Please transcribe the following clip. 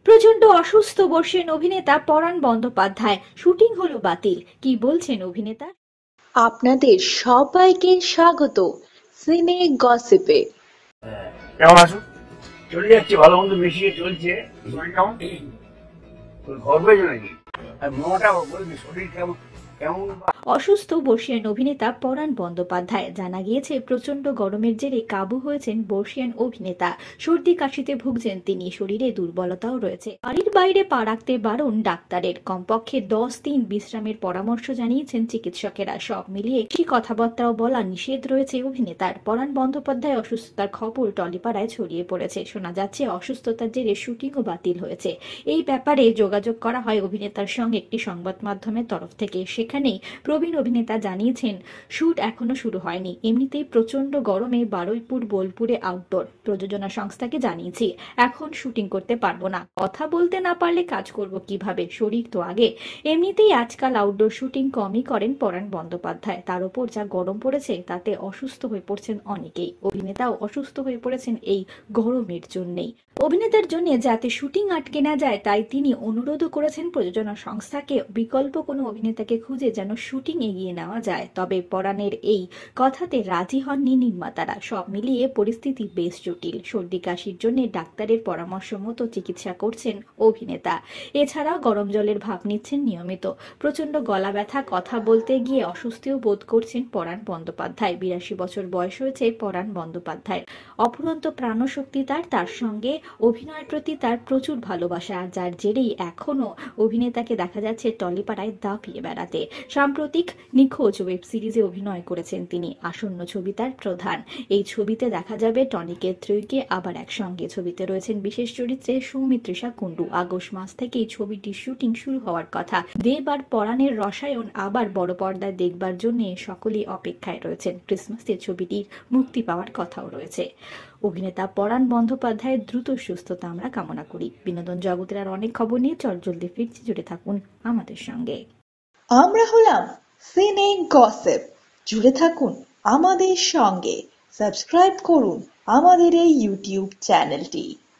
প্রচন্ড অসুস্থ বর্ষীয়ান অভিনেতা পরাণ বন্দ্যোপাধ্যায়, শুটিং হলো বাতিল। কি বলছেন অভিনেতা? আপনাদের সবাইকে স্বাগত সিনে গসিপে। কেমন আছো? চলে যাচ্ছে, ভালো মন্দ মিশিয়ে চলছে। শরীর কেমন? ঘর পেয়েছো নাকি? আর মোটা বলবি শরীর কেমন কেমন? অসুস্থ বর্ষীয়ান অভিনেতা পরাণ বন্দ্যোপাধ্যায়। জানা গিয়েছে প্রচন্ড গরমের জেরে কাবু হয়েছেন বর্ষীয়ান অভিনেতা। সর্দি কাশিতে ভুগছেন তিনি, শরীরে দুর্বলতাও রয়েছে। বাড়ির বাইরে পা রাখতে বারণ ডাক্তারের। কমপক্ষে 10 দিন বিশ্রামের পরামর্শ জানিয়েছেন চিকিৎসকেরা। সব মিলিয়ে একটি কথাবার্তাও বলা নিষেধ রয়েছে অভিনেতার। পরাণ বন্দ্যোপাধ্যায় অসুস্থতার খবর টলিপাড়ায় ছড়িয়ে পড়েছে। শোনা যাচ্ছে অসুস্থতার জেরে শুটিংও বাতিল হয়েছে। এই ব্যাপারে যোগাযোগ করা হয় অভিনেতার সঙ্গে একটি সংবাদ মাধ্যমের তরফ থেকে। সেখানেই প্রবীণ অভিনেতা জানিয়েছেন, শুট এখনো শুরু হয়নি। এমনিতেই প্রচন্ড গরমে বারুইপুর বোলপুরে আউটডোর প্রযোজনা সংস্থাকে জানিয়েছি, এখন শুটিং করতে পারবো না। কথা বলতে না পারলে কাজ করব কিভাবে? শরীর তো আগে। এমনিতেই আজকাল আউটডোর শুটিং কমই করেন পরাণ বন্দ্যোপাধ্যায়। তার উপর যা গরম পড়েছে তাতে অসুস্থ হয়ে পড়ছেন অনেকেই। অভিনেতাও অসুস্থ হয়ে পড়েছেন এই গরমের জন্যেই। অভিনেতার জন্য যাতে শুটিং আটকে না যায়, তাই তিনি অনুরোধও করেছেন প্রযোজনা সংস্থাকে বিকল্প কোনো অভিনেতাকে খুঁজে যেন শুটিং এগিয়ে নেওয়া যায়। তবে পরাণের এই কথাতে রাজি হননি নির্মাতারা। সব মিলিয়ে পরিস্থিতি বেশ জটিল। সর্দি কাশির জন্য ডাক্তারের পরামর্শ মতো চিকিৎসা করছেন অভিনেতা। এছাড়াও গরম জলের ভাপ নিচ্ছেন নিয়মিত। প্রচন্ড গলা ব্যথা, কথা বলতে গিয়ে অস্বস্তিও বোধ করছেন পরাণ বন্দ্যোপাধ্যায়। 82 বছর বয়স হয়েছে পরাণ বন্দ্যোপাধ্যায়। অফুরন্ত প্রাণশক্তি তার সঙ্গে অভিনয়ের প্রতি তার প্রচুর ভালোবাসা, যার জেরেই এখনো অভিনেতাকে দেখা যাচ্ছে টলিপাড়ায় দাপিয়ে বেড়াতে। সাম্প্রতিক নিখোঁজ ওয়েব সিরিজে অভিনয় করেছেন তিনি। আসন্ন ছবি তার প্রধান। এই ছবিতে দেখা যাবে টনিকে ত্রয়ীকে আবার একসঙ্গে। ছবিতে রয়েছেন বিশেষ চরিত্রে সৌমিত্রিষা কুণ্ডু। আগস্ট মাস থেকে এই ছবিটির শুটিং শুরু হওয়ার কথা। দেব আর পরাণের রসায়ন আবার বড় পর্দায় দেখবার জন্য সকলেই অপেক্ষায় রয়েছেন। ক্রিসমাসে ছবিটির মুক্তি পাওয়ার কথাও রয়েছে। অভিনেতা পরাণ বন্দ্যোপাধ্যায়ের দ্রুত সুস্থতা আমরা কামনা করি। বিনোদন জগতের আর অনেক খবর নিয়ে চটজলদি ফিরছি, জুড়ে থাকুন আমাদের সঙ্গে। আমরা হলাম সিনে গসিপ, জুড়ে থাকুন আমাদের সঙ্গে। সাবস্ক্রাইব করুন আমাদের এই ইউটিউব চ্যানেলটি।